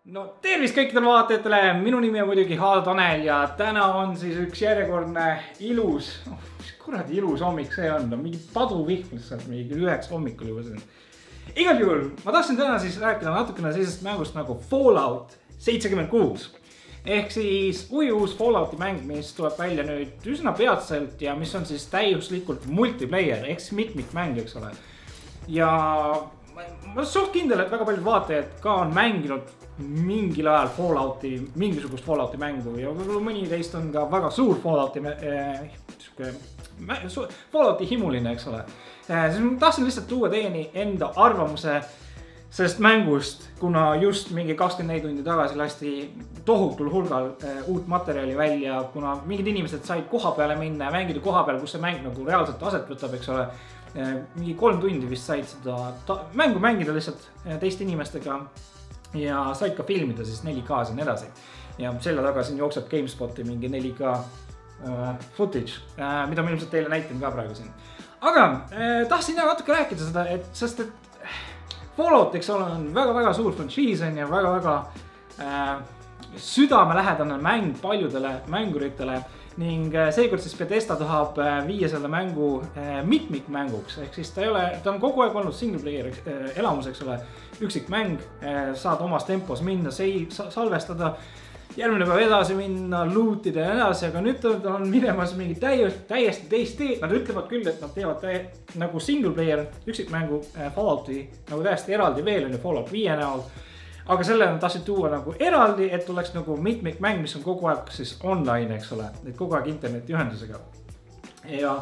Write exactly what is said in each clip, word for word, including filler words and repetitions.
No tervist kõikidele vaatajatele, minu nimi on muidugi Haal Tanel ja täna on siis üks järjekordne ilus, oh, mis kuradi ilus hommik see on, no, mingi paduvihm lihtsalt, mingi üheksa hommikul juba siin. Igal juhul, ma tahtsin täna siis rääkida natukene sellisest mängust nagu Fallout seitsekümmend kuus. Ehk siis uus Fallouti mäng, mis tuleb välja nüüd üsna peatselt ja mis on siis täiuslikult multiplayer, ehk siis mitmikmäng, eks ole. Ja ma olen suht kindel, et väga paljud vaatajad ka on mänginud mingil ajal Fallouti, mingisugust Fallouti mängu ja mõni teist on ka väga suur Fallouti äh, Fallouti himuline, eks ole. Siis ma tahtsin lihtsalt tuua teieni enda arvamuse sellest mängust, kuna just mingi kakskümmend neli tundi tagasi lasti tohutul hulgal äh, uut materjali välja, kuna mingid inimesed said koha peale minna ja mängida koha peal, kus see mäng nagu reaalselt aset võtab, eks ole. Äh, mingi kolm tundi vist said seda mängu mängida lihtsalt äh, teiste inimestega ja said ka filmida siis neli K-s ja nii edasi. Ja selle taga siin jookseb GameSpoti mingi neli K äh, footage, äh, mida ma ilmselt teile näitan ka praegu siin. Aga äh, tahtsin jah natuke rääkida seda, et, sest et Fallout, eks ole, on väga-väga suur frantsiis on ja väga-väga äh, südamelähedane mäng paljudele mänguritele ning seekord siis Bethesda tahab viia selle mängu äh, mitmikmänguks, ehk siis ta ei ole, ta on kogu aeg olnud single player äh, elamus, eks ole, üksik mäng, äh, saad omas tempos minna, sei, salvestada, järgmine päev edasi minna, lootida ja edasi, aga nüüd on minemas mingi täiesti, täiesti teist teed. Nad ütlevad küll, et nad teevad täie, nagu single player üksikmängu äh, Fallouti nagu täiesti eraldi veel on ju Fallout viie näol. Aga selle on tahtsid tuua nagu eraldi, et oleks nagu mitmikmäng, mis on kogu aeg siis online, eks ole, et kogu aeg interneti ühendusega. Ja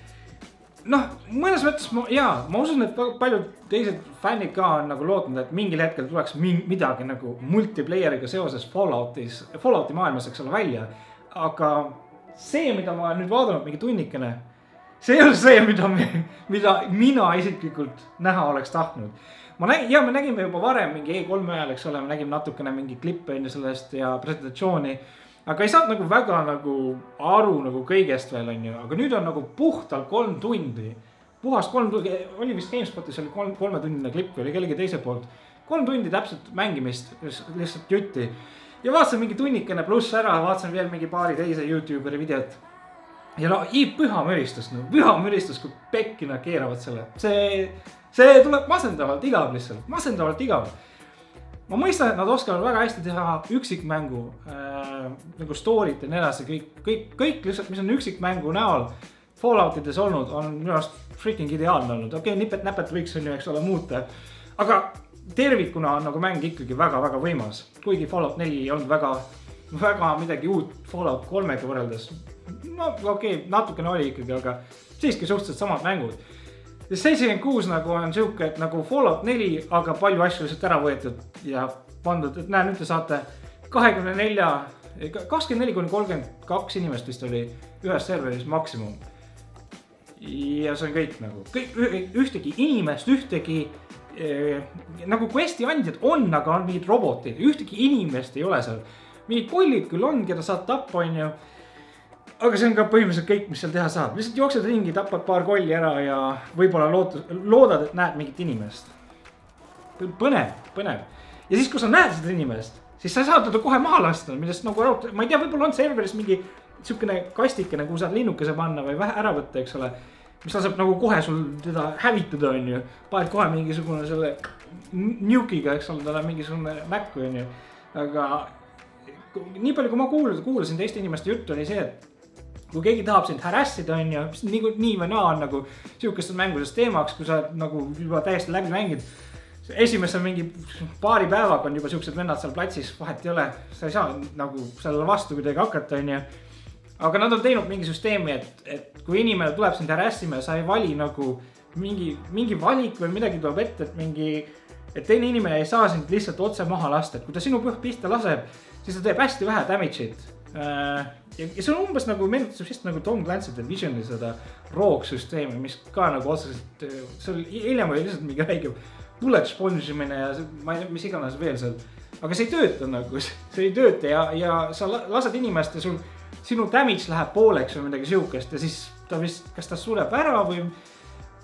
noh, mõnes mõttes ma, jaa, ma usun, et paljud teised fännid ka on nagu lootnud, et mingil hetkel tuleks midagi nagu multiplayeriga seoses Falloutis, Fallouti maailmas, eks ole, välja. Aga see, mida ma nüüd vaadanud mingi tunnikene, see ei ole see, mida, mida mina isiklikult näha oleks tahtnud. Ma nägin, ja me nägime juba varem mingi E kolm ajal, eks ole, me nägime natukene mingi klippe enne sellest ja presentatsiooni. Aga ei saanud nagu väga nagu aru nagu kõigest veel on ju, aga nüüd on nagu puhtal kolm tundi. Puhast kolm tundi, oli vist GameSpotis oli kolm, kolmetunnine klipp või oli kellegi teise poolt. Kolm tundi täpselt mängimist, lihtsalt jutti. Ja vaatasin mingi tunnikene pluss ära, vaatasin veel mingi paari teise YouTuberi videot. Ja no ii püha müristus, no püha müristus, kui pekki nad keeravad selle. See... See tuleb masendavalt igav lihtsalt, masendavalt igav. Ma mõistan, et nad oskavad väga hästi teha üksikmängu, äh, nagu story't ja nii edasi, kõik, kõik, kõik lihtsalt, mis on üksikmängu näol Falloutides olnud, on minu arust freaking ideaalne olnud. Okei, okay, nipet näpet võiks on ju, eks ole, muuta. Aga tervikuna on nagu mäng ikkagi väga-väga võimas. Kuigi Fallout neli ei olnud väga, väga midagi uut Fallout kolmega võrreldes. No okei, okay, natukene oli ikkagi, aga siiski suhteliselt samad mängud. seitsekümmend kuus nagu on siuke, et nagu Fallout neli, aga palju asju lihtsalt ära võetud ja pandud, et näe, nüüd te saate kahekümne nelja, kakskümmend neli kuni kolmkümmend kaks inimest vist oli ühes serveris maksimum. Ja see on kõik nagu, kõik, ühtegi inimest, ühtegi eh, nagu questi andjad on, aga on mingid robotid, ühtegi inimest ei ole seal. Mingid kollid küll on, keda saad tappa on ju. Aga see on ka põhimõtteliselt kõik, mis seal teha saab. Lihtsalt jooksed ringi, tapad paar kolli ära ja võib-olla loodad, et näed mingit inimest. Põnev, põnev. Ja siis, kui sa näed seda inimest, siis sa saad teda kohe maha lasta, millest nagu raud... Ma ei tea, võib-olla on serveris mingi siukene kastikene, kuhu saad linnukese panna või vähe ära võtta, eks ole. Mis laseb nagu kohe sul teda hävitada, on ju. Paned kohe mingisugune selle nukiga, eks ole, tal on mingisugune näkku, on ju. Aga nii palju, kui ma kuulasin, kuulasin teiste inimeste juttu, oli see, et kui keegi tahab sind harassida on ja nii, nii või naa on nagu siukestes mänguses teemaks, kui sa nagu juba täiesti läbi mängid. Esimesse mingi paari päevaga on juba siuksed vennad seal platsis, vahet ei ole, sa ei saa nagu sellele vastu kuidagi hakata on ja. Aga nad on teinud mingi süsteemi, et, et kui inimene tuleb sind harassima ja sa ei vali nagu mingi, mingi valik või midagi tuleb ette, et mingi, et teine inimene ei saa sind lihtsalt otse maha lasta, et kui ta sinu pihta laseb, siis ta teeb hästi vähe damage'it. Ja see on umbes nagu meenutab vist nagu Tom Clancy Divisioni seda roogsüsteemi, mis ka nagu otseselt, see oli hiljem oli lihtsalt mingi räige bullet sponge imine ja ma ei tea, mis iganes veel seal. Aga see ei tööta nagu, see ei tööta ja, ja sa lased inimest ja sul, sinu damage läheb pooleks või midagi siukest ja siis ta vist, kas ta sureb ära või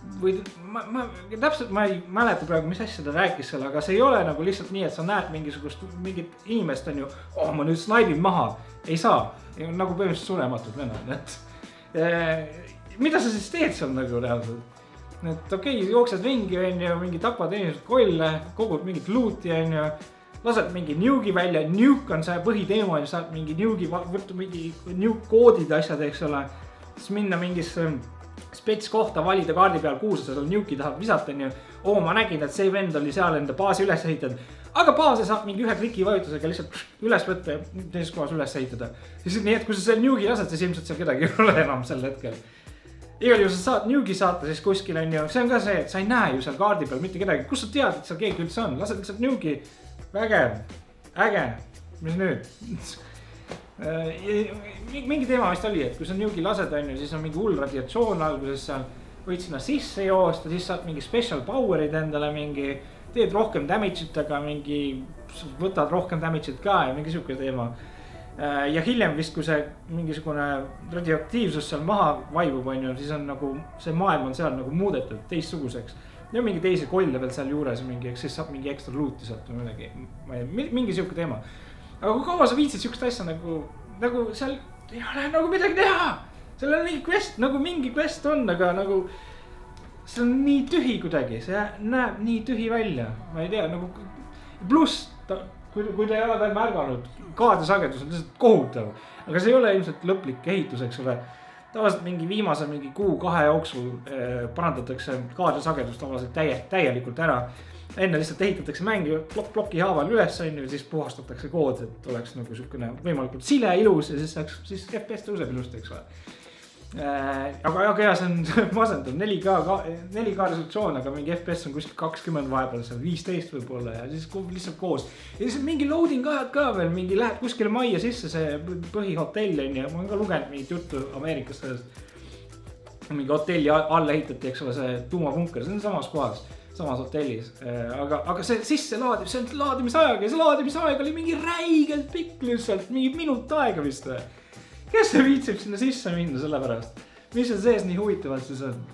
või ma, ma täpselt ma ei mäleta praegu, mis asja ta rääkis seal, aga see ei ole nagu lihtsalt nii, et sa näed mingisugust, mingit inimest on ju, oh ma nüüd snaibin maha, ei saa, nagu põhimõtteliselt surematud vennad, et eh, mida sa siis teed seal nagu reaalselt? Et okei, okay, jooksed ringi on ju, mingi tapad inimesed kolle, kogud mingit luuti on ju, lased mingi nuke'i välja, nuke on see põhiteema ja saad mingi nuke'i, võtta mingi nuke koodid asjad, eks ole, siis minna mingisse spets kohta, valida kaardi peal, kuhu sa seal nuke'i tahad visata, on ju. Oo, ma nägin, et see vend oli seal enda baasi üles ehitanud. Aga baasi saab mingi ühe kliki vajutusega lihtsalt üles võtta ja teises kohas üles ehitada. Siis nii, et kui sa seal nuke'i lased, siis ilmselt seal kedagi ei ole enam sel hetkel. Igal juhul sa saad nuke'i saata siis kuskil, on ju. See on ka see, et sa ei näe ju seal kaardi peal mitte kedagi. Kus sa tead, et seal keegi üldse on? Lased lihtsalt nuke'i. Vägev. Äge. Mis nüüd? Mingi teema vist oli, et kui sa nuke'i lased, on ju, siis on mingi hull radiatsioon alguses seal, võid sinna sisse joosta, siis saad mingi special power'id endale, mingi teed rohkem damage'it, aga mingi võtad rohkem damage'it ka ja mingi siuke teema. Ja hiljem vist, kui see mingisugune radioaktiivsus seal maha vaibub, on ju, siis on nagu see maailm on seal nagu muudetud teistsuguseks. Ja mingi teisi kolle veel seal juures, mingi, siis saab mingi ekstra luuti sealt või midagi, mingi siuke teema. Aga kui kaua sa viitsid siukest asja nagu, nagu seal ei ole nagu midagi teha. Seal on mingi quest, nagu mingi quest on, aga nagu see on nii tühi kuidagi, see näeb nii tühi välja. Ma ei tea, nagu pluss, kui, kui te ei ole veel märganud, kaadrisagedus on lihtsalt kohutav. Aga see ei ole ilmselt lõplik ehitus, eks ole. Tavaliselt mingi viimase mingi kuu kahe jooksul eh, parandatakse kaadrisagedust tavaliselt täie, täielikult ära. Enne lihtsalt ehitatakse mängi blok, bloki haaval üles, ja siis puhastatakse kood, et oleks nagu sükene võimalikult sile ilus ja siis, saaks, siis F P S tõuseb ilusti, eks ole. Äh, aga aga ja see on masendav, neli K resolutsioon, aga mingi F P S on kuskil kakskümmend vahepeal, see on viisteist võib-olla ja siis lihtsalt koos. Ja siis mingi loading ajad ka veel, mingi lähed kuskile majja sisse, see põhihotell on ja ma olen ka lugenud mingit juttu Ameerikas sellest. Mingi hotelli alla ehitati, eks ole, see tuumapunker, see on samas kohas. Samas hotellis, aga, aga see sisse laadib, see on laadimisajaga ja see laadimisaeg oli mingi räigelt pikk lihtsalt, mingi minut aega vist või. Kes see viitsib sinna sisse minna selle pärast? Mis on sees nii huvitavalt siis on?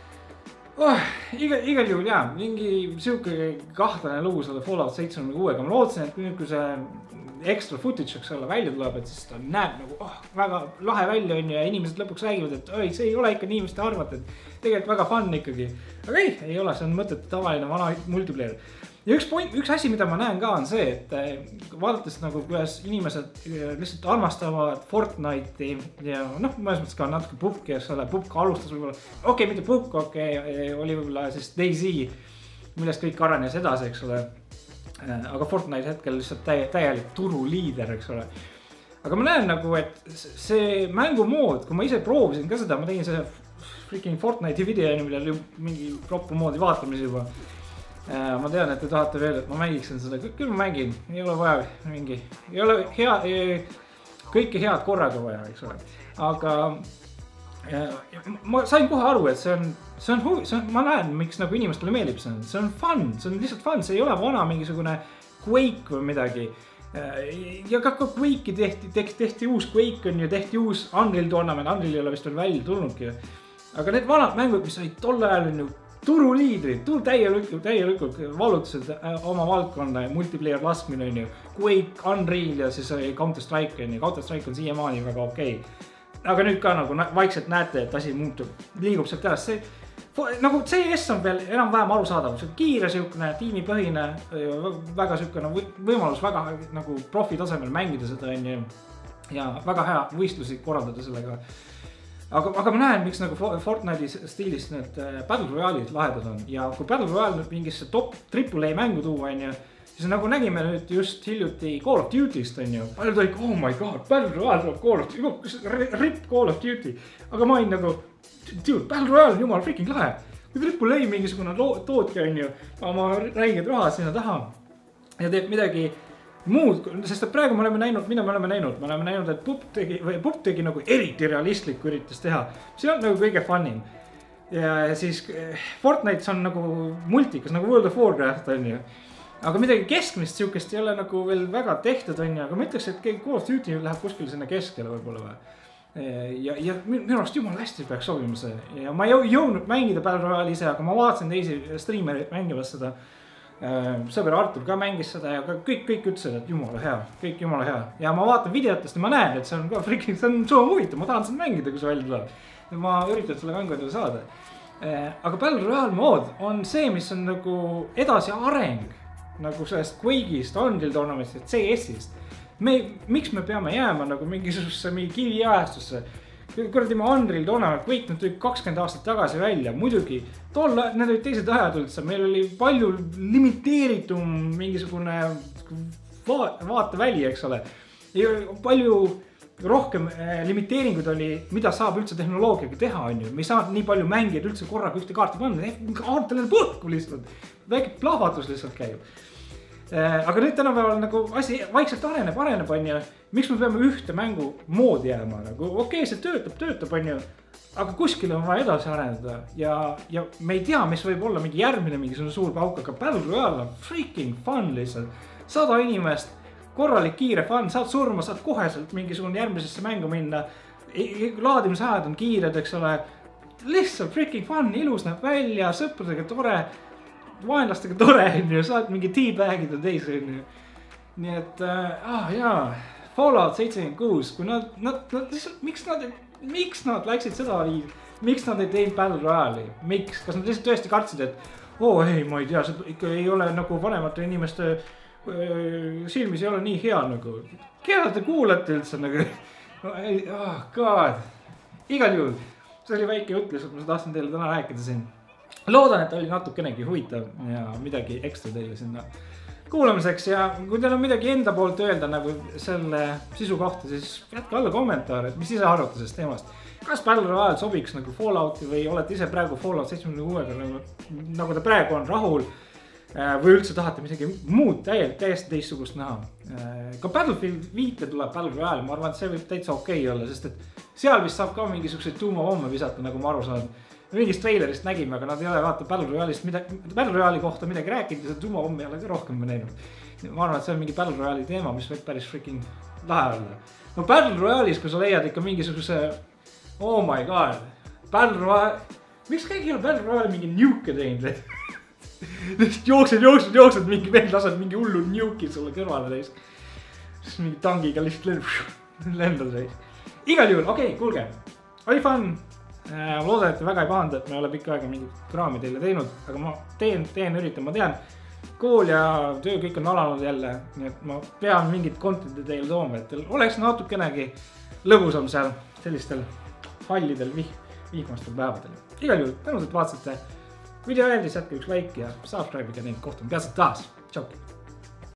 Oh, iga, igal juhul jaa, mingi siuke kahtlane lugu selle Fallout seitsekümmend kuuega. Ma lootsin, et nüüd kui see extra footage võiks olla välja tuleb, et siis ta näeb nagu oh, väga lahe välja on ja inimesed lõpuks räägivad, et oi, see ei ole ikka nii, mis te arvate, et tegelikult väga fun ikkagi. Aga ei, ei ole, see on mõtet tavaline vana multiplayer. Ja üks, point, üks asi, mida ma näen ka on see, et vaadates nagu kuidas inimesed lihtsalt armastavad Fortnite'i ja noh, mõnes mõttes ka natuke Pupki, eks ole, Pupk alustas võib-olla, okei, okay, mitte Pupk, okei, okay, oli võib-olla siis DayZ, millest kõik arenes edasi, eks ole. Aga Fortnite hetkel lihtsalt täie, täielik turuliider, eks ole. Aga ma näen nagu, et see mängumood, kui ma ise proovisin ka seda, ma tegin see freaking Fortnite'i video, millel mingi roppu moodi vaatamisi juba. Ma tean, et te tahate veel, et ma mängiksin seda, küll ma mängin, ei ole vaja mingi, ei ole hea, kõike head korraga vaja, eks ole. Aga ja, ma sain kohe aru, et see on, see on huvi, see on, ma näen, miks nagu inimestele meeldib see on, see on fun, see on lihtsalt fun, see ei ole vana mingisugune Quake või midagi. Ja ka Quake'i tehti, tehti, tehti uus Quake on ju, tehti uus Unreal Tournament, Unreal ei ole vist veel välja tulnudki. Aga need vanad mängud, mis olid tol ajal on ju turuliidrid, tur täielikult, täielikult valutasid oma valdkonda ja multiplayer laskmine on ju, Quake, Unreal ja siis Counter-Strike on ju, Counter-Strike on siiamaani väga okei. Aga nüüd ka nagu vaikselt näete, et asi muutub, liigub sealt ära, see nagu C S on veel enam-vähem arusaadav, see kiire siukene tiimipõhine, väga siukene võimalus väga nagu profi tasemel mängida seda on ju ja väga hea võistlusi korraldada sellega. Aga, aga ma näen, miks nagu Fortnite'i stiilis need Battle Royale'id lahedad on ja kui Battle Royale nüüd mingisse top triple A mängu tuua on ju, siis nagu nägime nüüd just hiljuti Call of Duty'st on ju, paljud olid, oh my god, Battle Royale tuleb Call of Duty, rip Call of Duty, aga ma olin nagu, dude, Battle Royale on jumal freaking lahe, kui triple A mingisugune tootja on ju, oma räiged rahad sinna taha ja teeb midagi muud, sest et praegu me oleme näinud, mida me oleme näinud, me oleme näinud, et Pup tegi, või Pup tegi nagu eriti realistlikku üritas teha. See on nagu kõige funnim. Ja siis Fortnite on nagu multikas, nagu World of Warcraft on ju. Aga midagi keskmist siukest ei ole nagu veel väga tehtud on ju, aga ma ütleks, et Call of Duty läheb kuskil sinna keskele võib-olla või. ja, ja minu arust jumala hästi peaks sobima see ja ma ei jõudnud mängida Battle Royale ise, aga ma vaatasin teisi streamereid mängimas seda. Sõber Artur ka mängis seda ja kõik, kõik ütlesid, et jumala hea, kõik jumala hea. Ja ma vaatan videotest ja ma näen, et see on ka freaking, see on suva huvitav, ma tahan seda mängida, kui see välja tuleb. Ja ma üritan selle mängu endale saada. Aga Battle Royale mood on see, mis on nagu edasi areng nagu sellest Quake'ist, Unreal Tournamentist, C S-ist. Me, miks me peame jääma nagu mingisugusesse mingi kiviajastusse? Kuradi ma Unreal Tournament, Quake nüüd tuli kakskümmend aastat tagasi välja, muidugi tol, need olid teised ajad üldse, meil oli palju limiteeritum mingisugune vaateväli, eks ole. Palju rohkem limiteeringuid oli, mida saab üldse tehnoloogiaga teha, on ju. Me ei saa nii palju mängijad üldse korraga ühte kaarti panna, kaartele põhku lihtsalt, väike plahvatus lihtsalt käib. Aga nüüd tänapäeval nagu asi vaikselt areneb, areneb, on ju. Miks me peame ühte mängu moodi jääma? Nagu, okei, see töötab, töötab, on ju. Aga kuskil on vaja edasi arendada ja, ja me ei tea, mis võib olla mingi järgmine mingi suur pauk, aga Battle Royale on freaking fun lihtsalt. Sada inimest, korralik kiire fun, saad surma, saad koheselt mingisugune järgmisesse mängu minna. Laadimisajad on kiired, eks ole. Lihtsalt freaking fun, ilus näeb välja, sõpradega tore, vaenlastega tore, saad mingi teabagida teisi. Nii et, ah jaa, Fallout seitsekümmend kuus, kui nad, nad, nad lihtsalt, miks nad, miks nad läksid seda viis, miks nad ei teinud Battle Royale'i, miks, kas nad lihtsalt tõesti kartsid, et oo ei, ma ei tea, see ikka ei ole nagu vanemate inimeste silmis ei ole nii hea nagu, keda te kuulate üldse nagu, oh god, igal juhul, see oli väike jutt lihtsalt, ma tahtsin teile täna rääkida siin, loodan, et oli natukenegi huvitav ja midagi ekstra teile sinna kuulamiseks ja kui teil on midagi enda poolt öelda nagu selle sisu kohta, siis jätke alla kommentaar, et mis ise arvate sellest teemast. Kas Battle Royale sobiks nagu Fallouti või olete ise praegu Fallout seitsekümmend kuuega nagu, nagu ta praegu on rahul või üldse tahate midagi muud täiesti, täiesti teistsugust näha. Ka Battlefield viite tuleb Battle Royale, ma arvan, et see võib täitsa okei olla, sest et seal vist saab ka mingisuguseid tuumapomme visata, nagu ma aru saan. Mingist trailerist nägime, aga nad ei ole vaata Battle Royale'ist midagi, Battle Royale'i kohta midagi rääkinud ja see tuumapommi ei ole ka rohkem näinud. Ma arvan, et see on mingi Battle Royale'i teema, mis võib päris freaking lahe olla. No Battle Royale'is, kui sa leiad ikka mingisuguse, oh my god, Battle Royale, miks keegi ei ole Battle Royale'i mingi nuke teinud? jooksed, jooksed, jooksed, mingi veel lased mingi hullu nuke'i sulle kõrvale teis. Siis mingi tangiga lihtsalt lendad teis. Igal juhul, okei, okay, kuulge, oli fun. Ma loodan, et te väga ei pahanda, et me ei ole pikka aega mingit kraami teile teinud, aga ma teen, teen, üritan, ma tean, kool ja töö kõik on alanud jälle, nii et ma pean mingit content'i teile tooma, et teil oleks natukenegi lõbusam seal sellistel hallidel vih, vihmastel päevadel. Igal juhul, tänused vaatasite, video meeldis, jätke üks like ja subscribe ja neid kohtume peatselt taas. Tšau!